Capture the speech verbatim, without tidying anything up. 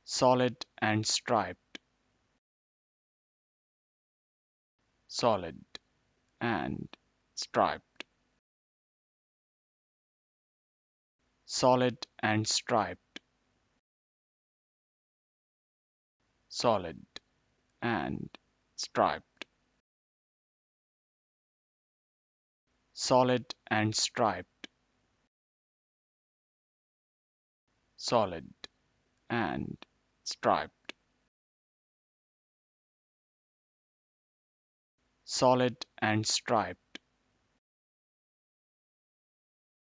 solid and striped, solid and striped, solid and striped, solid and striped, solid and striped, solid and striped, solid and striped.